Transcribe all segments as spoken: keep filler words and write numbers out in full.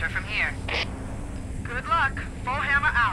hammer from here. Good luck. Full hammer out.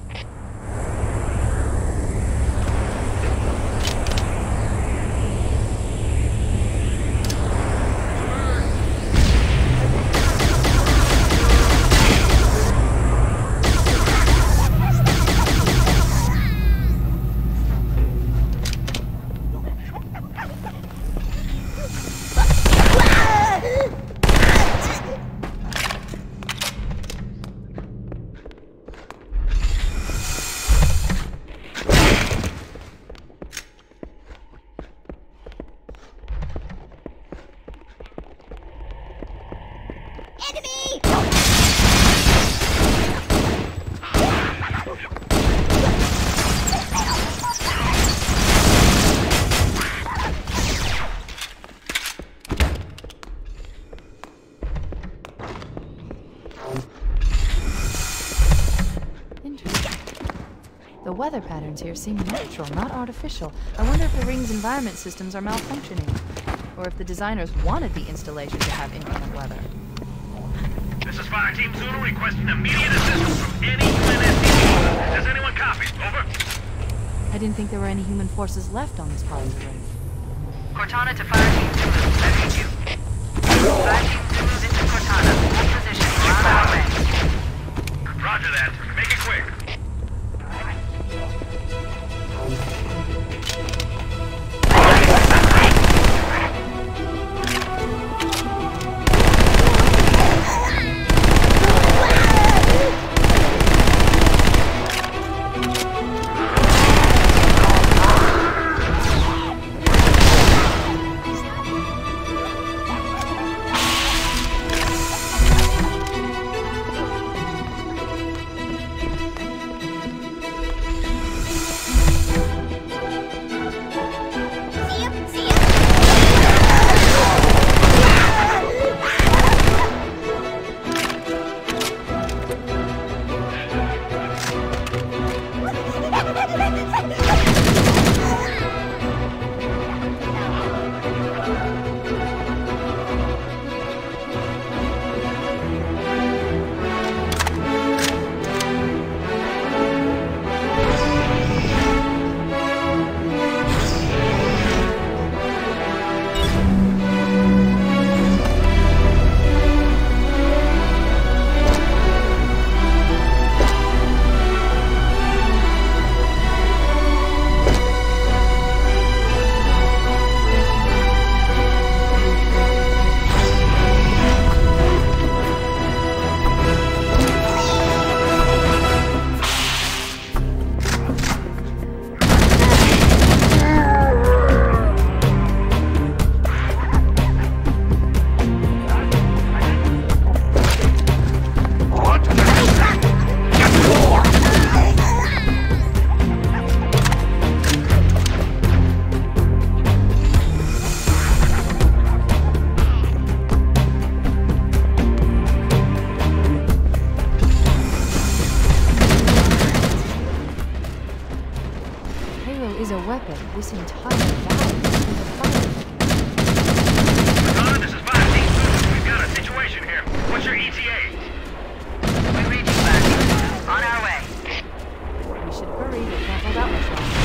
The weather patterns here seem natural, not artificial. I wonder if the ring's environment systems are malfunctioning, or if the designers wanted the installation to have inclement weather. This is Fire Team Zulu requesting immediate assistance from any human S D P. Does anyone copy? Over. I didn't think there were any human forces left on this part of the ring. Cortana to Fire Team Zulu. I read you. Fire Team Zulu, this is Cortana. Hold position. We're on our way. Roger that. Make it quick. This entire valley is a fire. Madonna, this is Fire Team Zulu. We've got a situation here. What's your E T A? We read you, Fire. On our way. We should hurry. We can't hold out much longer.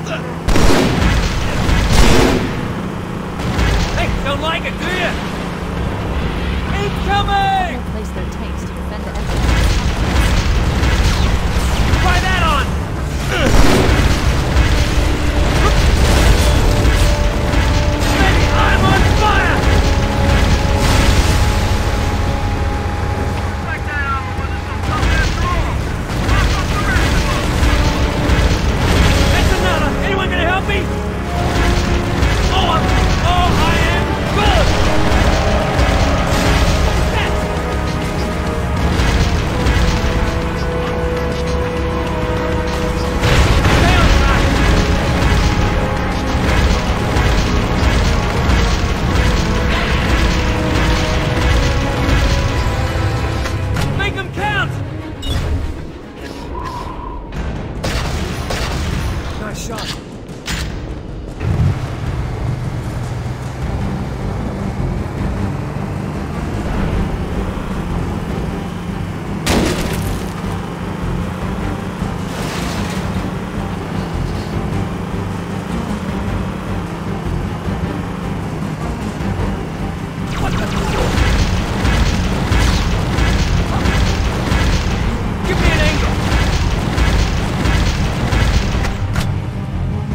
Hey, don't like it, do you? Incoming! They'll place their tanks to defend the entrance. Try that on! Baby, I'm on fire! Like that armor wasn't so tough after all. Knock off the rest of them. That's another! Anyone gonna help me? Oh, I'm... Oh, I am good! Stay on track! Make them count! Nice shot. What the? Give me an angle.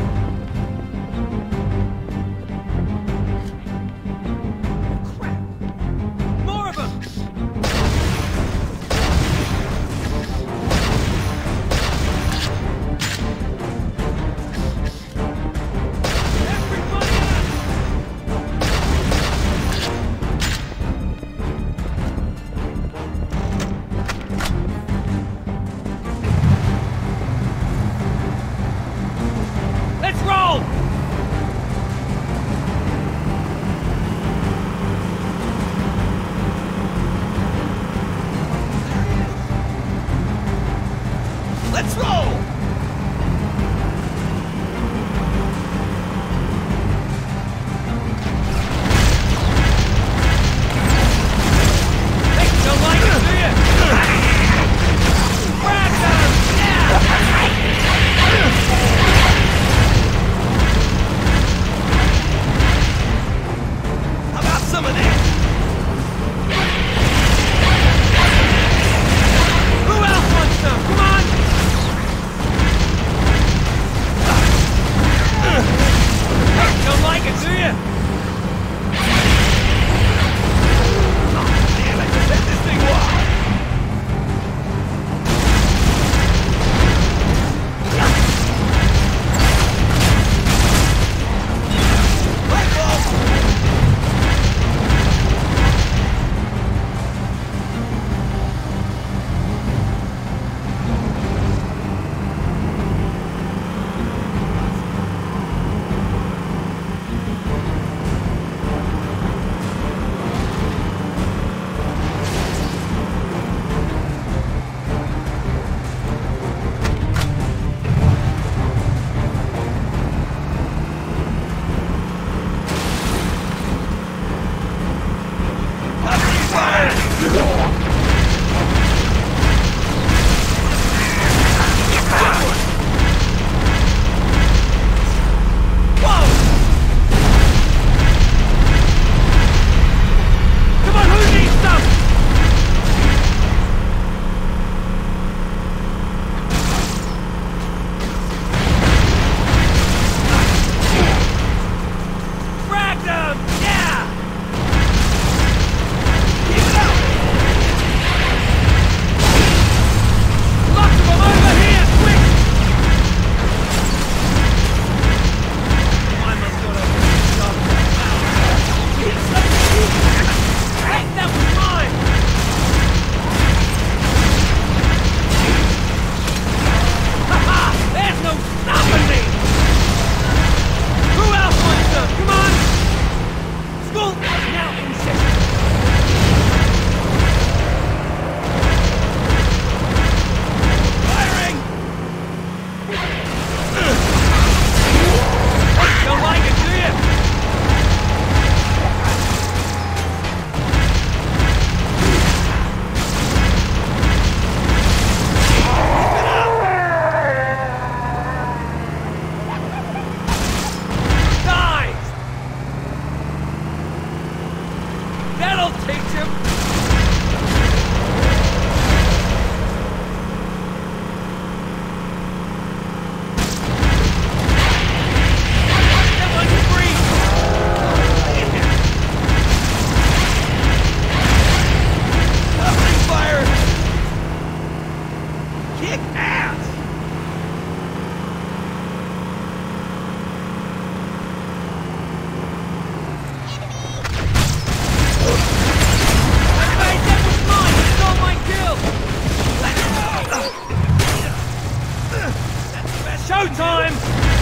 Showtime!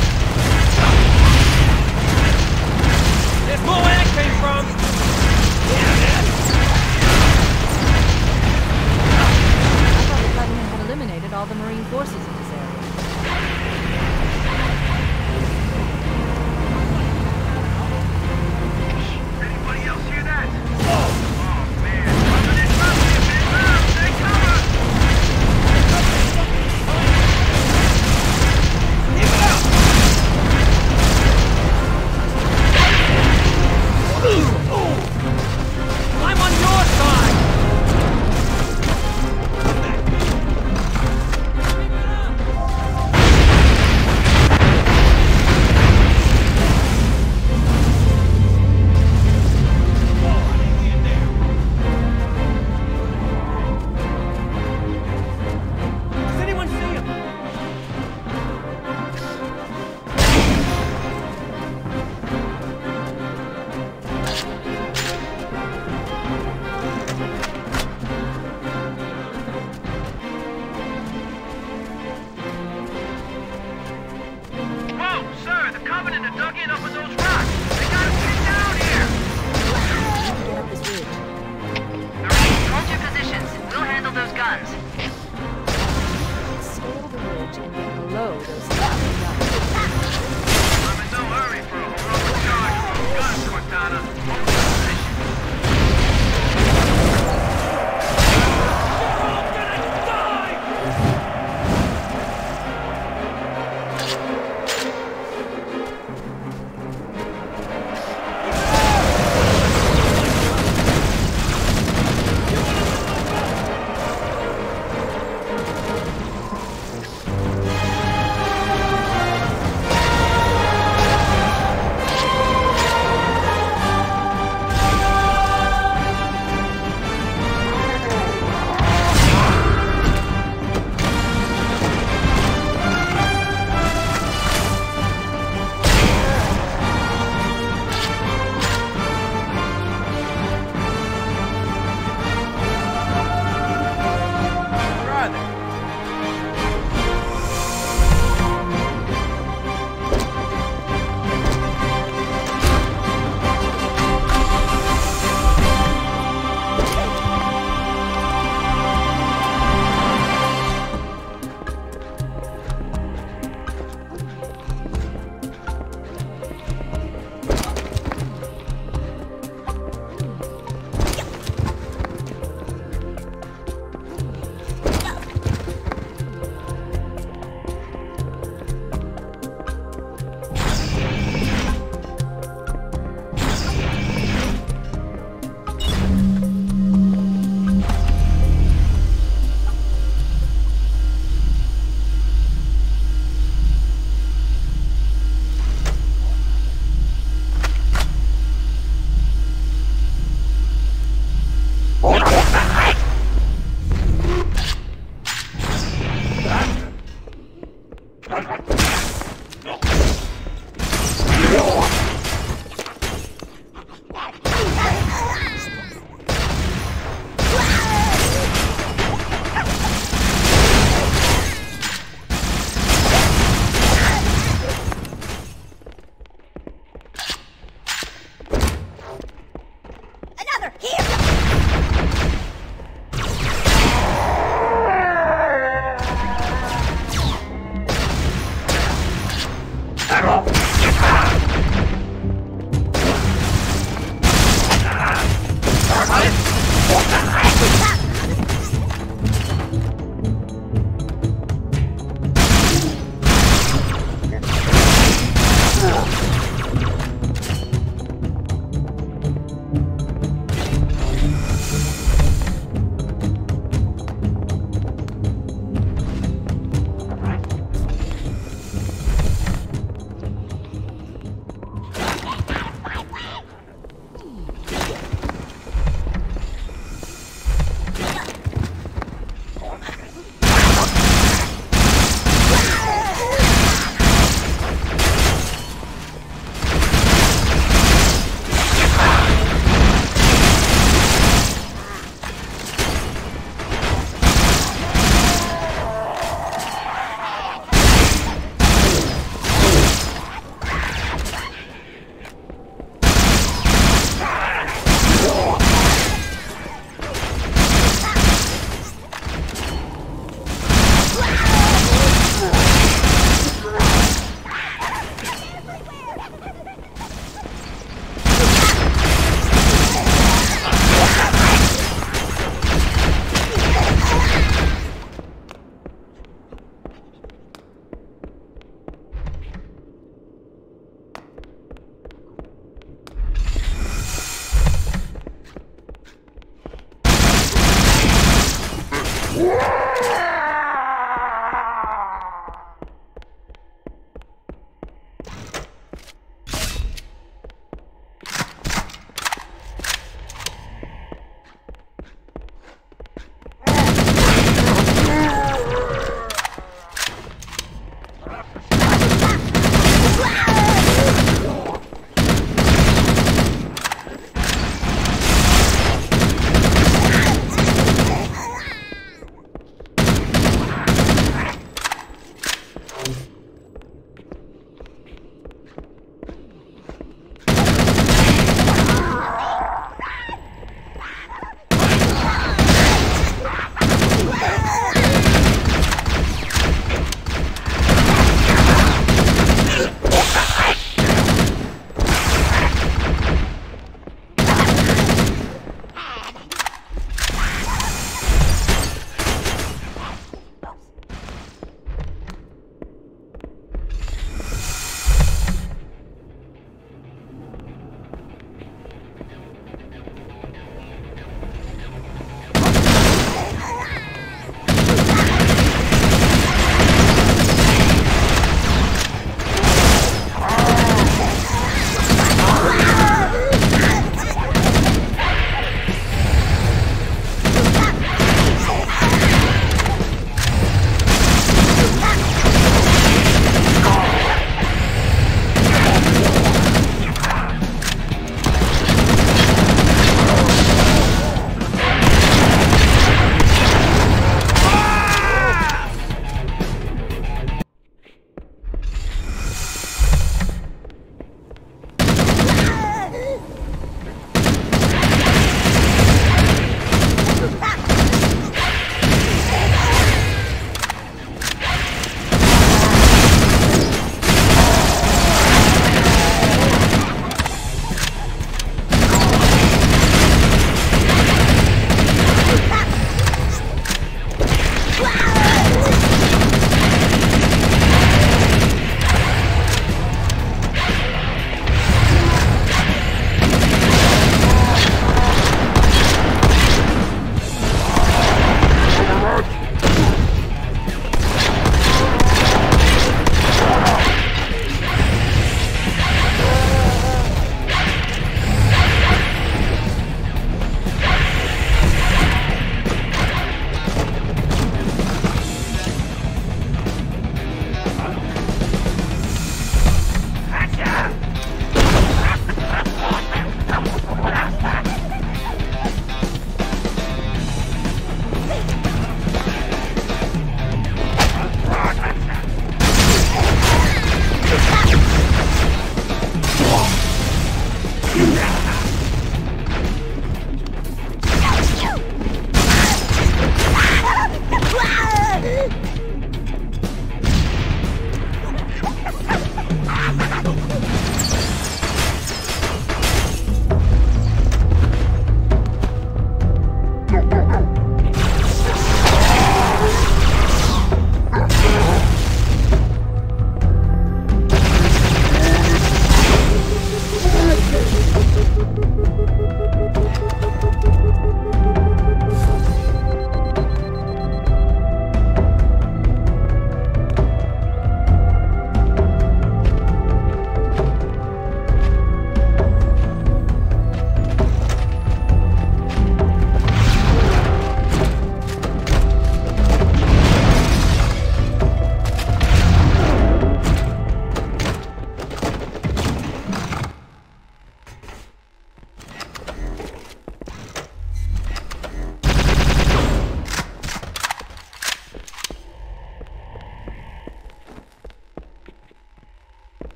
There's more where that came from! I thought the Covenant had eliminated all the Marine forces in this area. Anybody else hear that? Oh, man. Coming in trouble, man. Take cover! I'm on your side!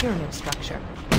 pyramid structure.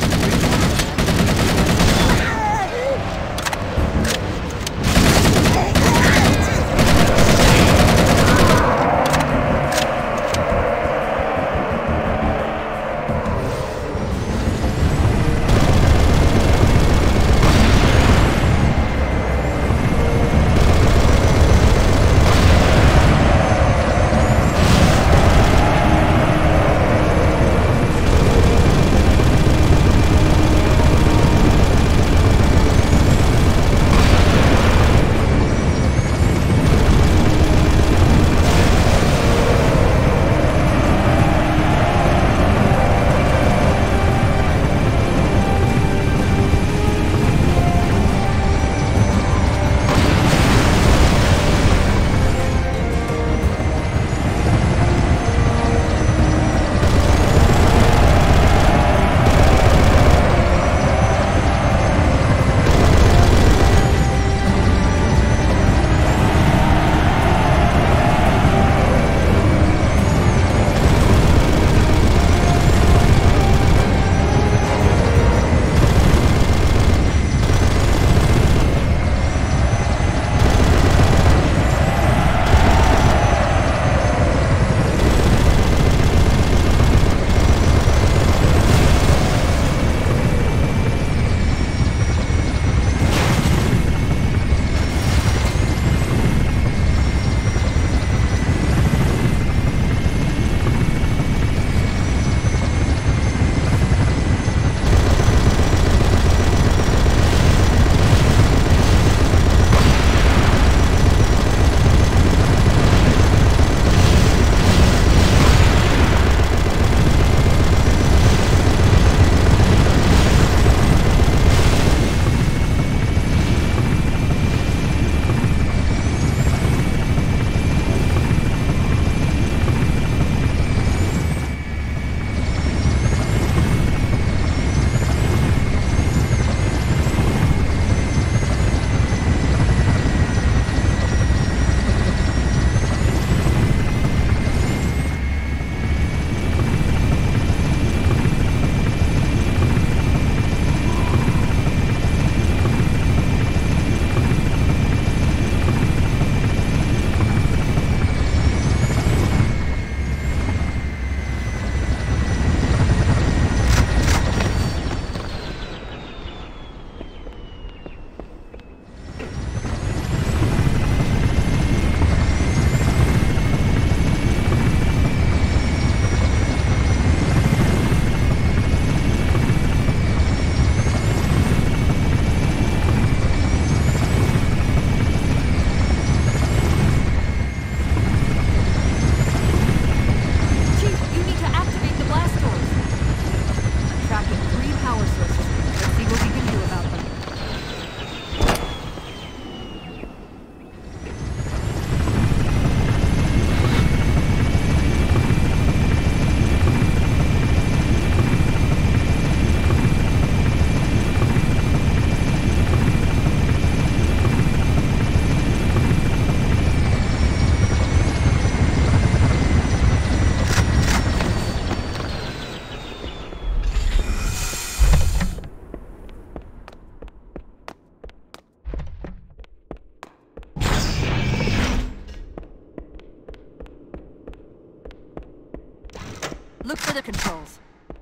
Look for the controls.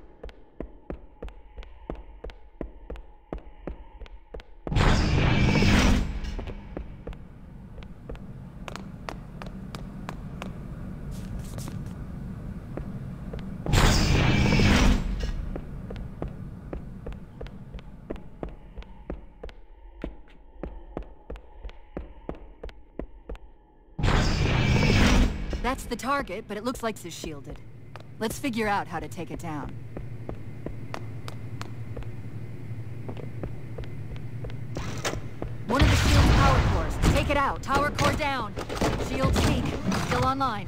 That's the target, but it looks like it's shielded. Let's figure out how to take it down. One of the shield's power cores. Take it out. Tower core down. Shield's weak. Still online.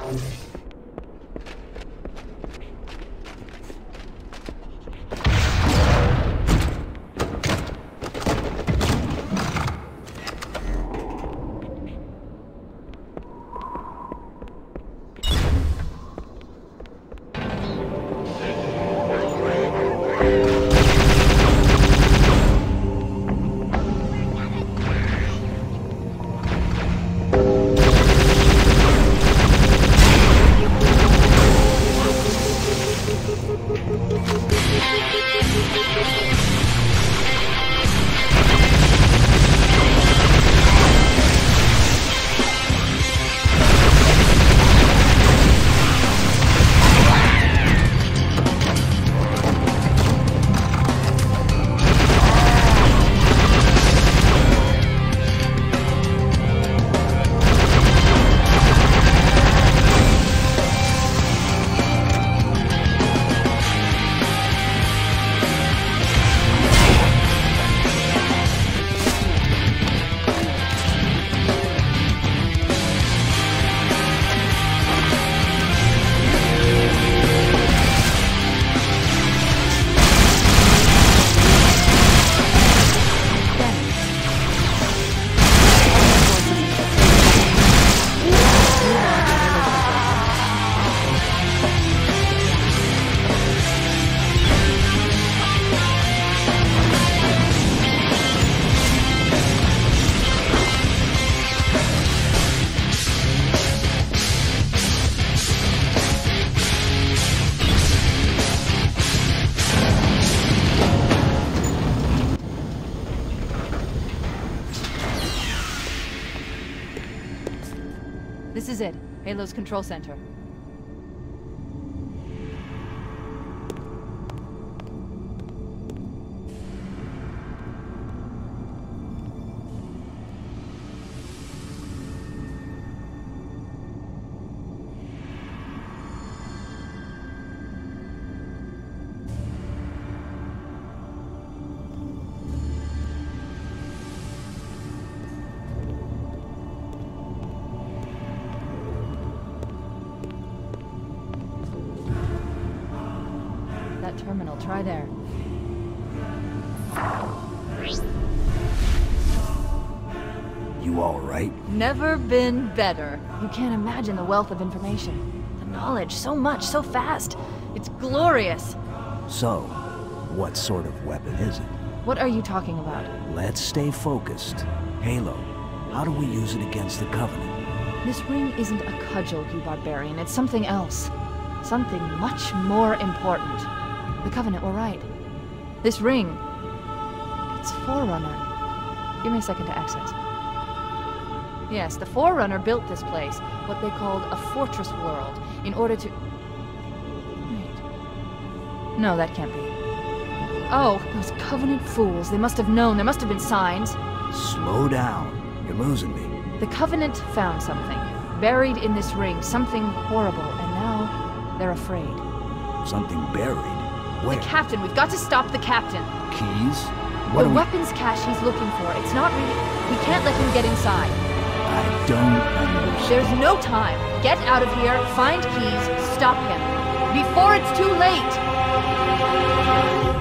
This is it. Halo's control center. Terminal, try there. You all right? Never been better. You can't imagine the wealth of information. The knowledge, so much, so fast. It's glorious. So, what sort of weapon is it? What are you talking about? Let's stay focused. Halo, how do we use it against the Covenant? This ring isn't a cudgel, you barbarian. It's something else. Something much more important. The Covenant were right. This ring, it's Forerunner. Give me a second to access. Yes, the Forerunner built this place, what they called a fortress world, in order to... Wait. No, that can't be. Oh, those Covenant fools. They must have known. There must have been signs. Slow down. You're losing me. The Covenant found something, buried in this ring, something horrible, and now they're afraid. Something buried? Where? The captain. We've got to stop the captain. Keys? What the we... weapons cache he's looking for. It's not really... We can't let him get inside. I don't understand. There's no time. Get out of here, find keys, stop him. Before it's too late!